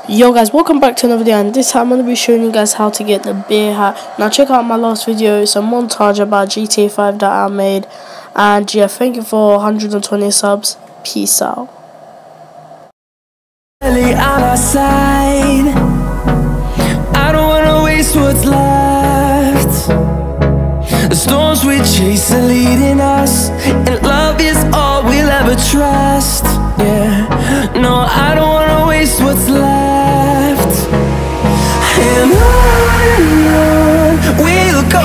Yo guys, welcome back to another video, and this time I'm going to be showing you guys how to get the beer hat. Now check out my last video, it's a montage about GTA 5 that I made, and yeah, thank you for 120 subs. Peace out. On our side, I don't wanna waste what's left. The storms we chase are leading us, and love is all we'll ever trust. Yeah, no, I don't wanna waste what's left. And on we'll go,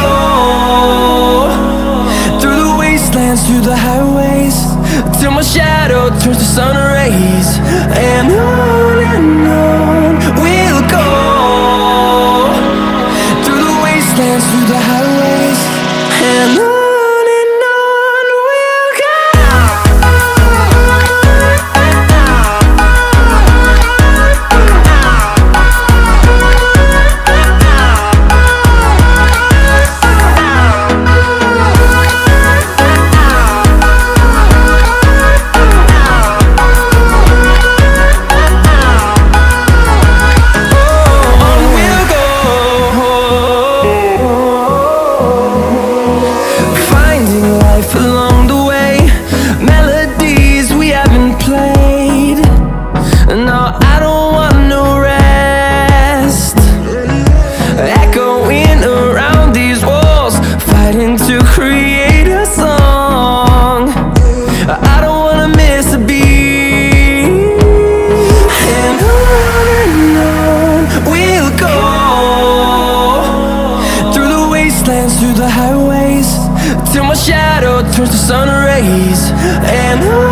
through the wastelands, through the highways, till my shadow turns to sun rays. And on we'll go, through the wastelands, through the highways, and on we'll go. Along the way, melodies we haven't played. No, I don't want no rest. Echoing around these walls, fighting to create a song. I don't wanna miss a beat. And on we'll go, through the wastelands, through the highways, till my shadow turns to sun rays. And